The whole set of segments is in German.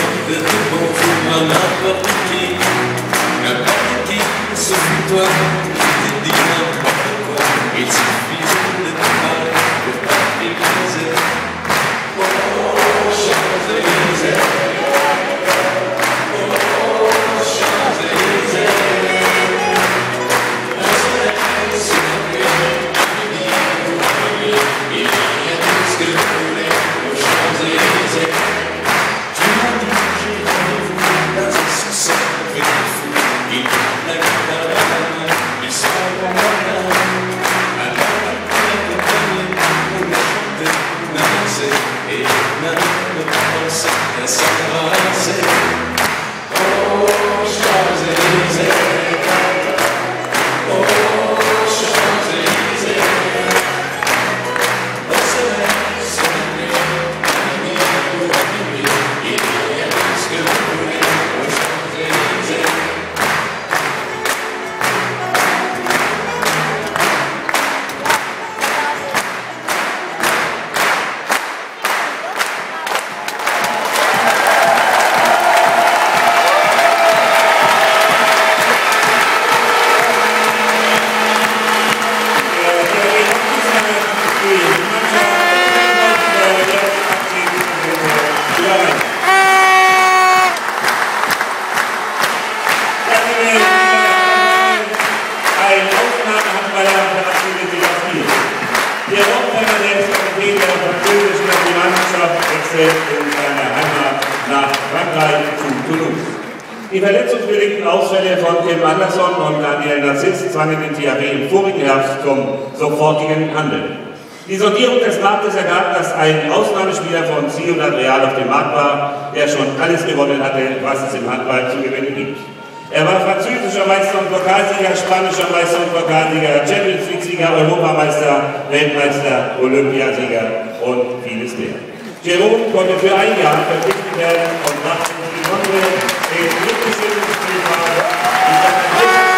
Die verletzungsbedingten Ausfälle von Tim Anderson und Daniel Narziss zwangen den THW im vorigen Herbst zum sofortigen Handeln. Die Sondierung des Marktes ergab, dass ein Ausnahmespieler von Ciudad Real auf dem Markt war, der schon alles gewonnen hatte, was es im Handball zu gewinnen gibt. Er war französischer Meister und Pokalsieger, spanischer Meister und Pokalsieger, Champions League-Sieger, Europameister, Weltmeister, Olympiasieger und vieles mehr. Jerome konnte für ein Jahr verpflichtet werden und machte insbesondere den glücklichen Spieltag in seiner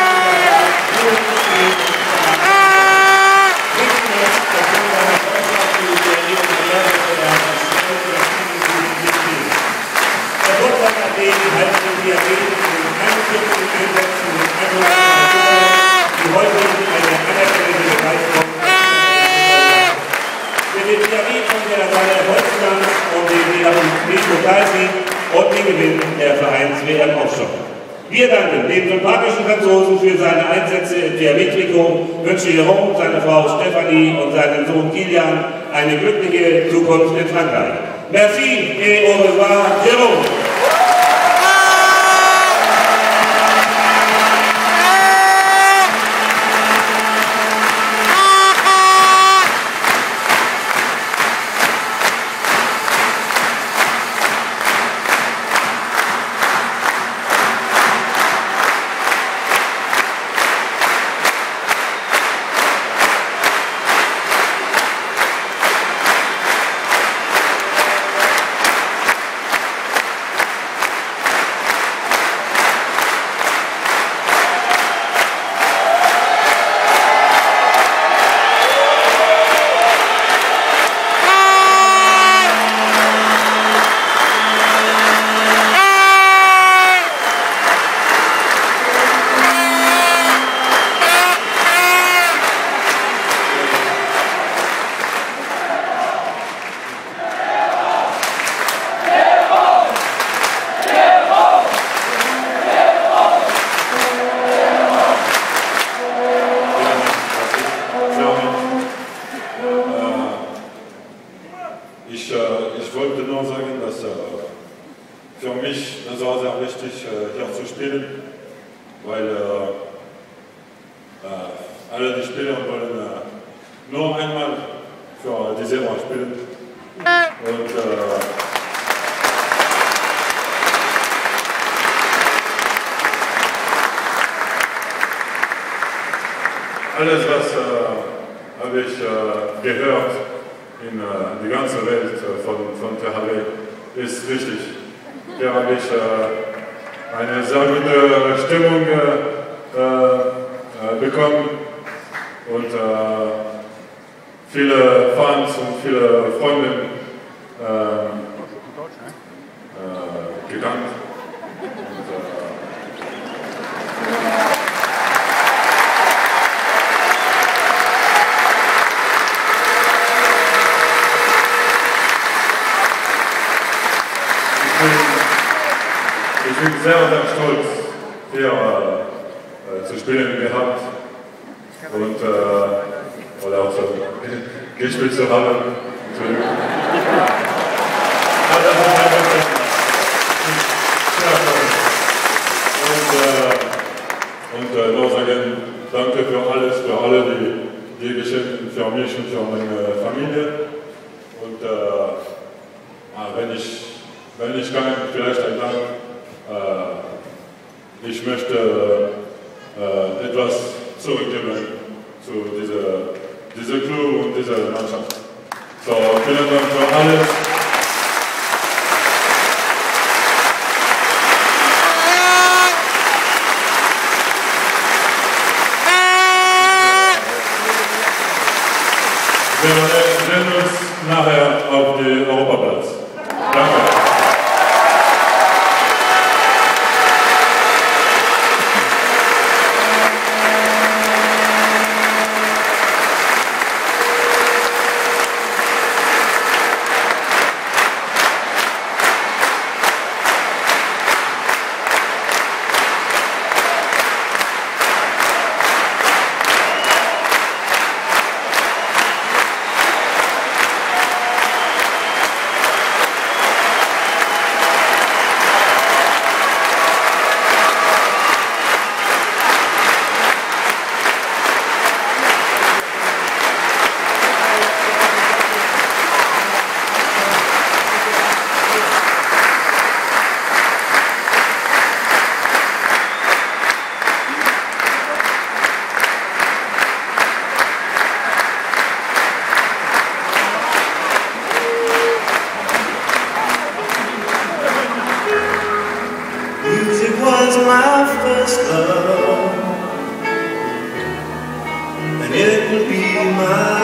die heute eine anerkannende Begeisterung für den THW konnte er seine Erfolgsbilanz und den Pokalsieg und den Gewinn der Vereins-WM aufstocken. Wir danken dem sympathischen Franzosen für seine Einsätze im THW-Trikot, wünschen Jerome, seiner Frau Stephanie und seinem Sohn Kilian eine glückliche Zukunft in Frankreich. Merci et au revoir, Jerome! Ich wollte nur sagen, dass für mich das war sehr wichtig, hier zu spielen, weil alle die Spieler wollen nur einmal für die Saison spielen. Und alles, was habe ich gehört in die ganze Welt von THW, ist richtig. Hier habe ich eine sehr gute Stimmung bekommen und viele Fans und viele Freunde gedankt. Ich bin sehr, sehr stolz, hier zu spielen gehabt und oder auch so gespielt zu haben. Und noch sagen, danke für alles, für alle die Geschenke, für mich und für meine Familie. Und wenn ich kann, vielleicht ein Dank. Ich möchte etwas zurückgeben zu dieser Club und dieser Mannschaft. So, vielen Dank für alles. Wir sehen uns nachher auf dem Europaplatz. Danke. Was my first love, and it will be my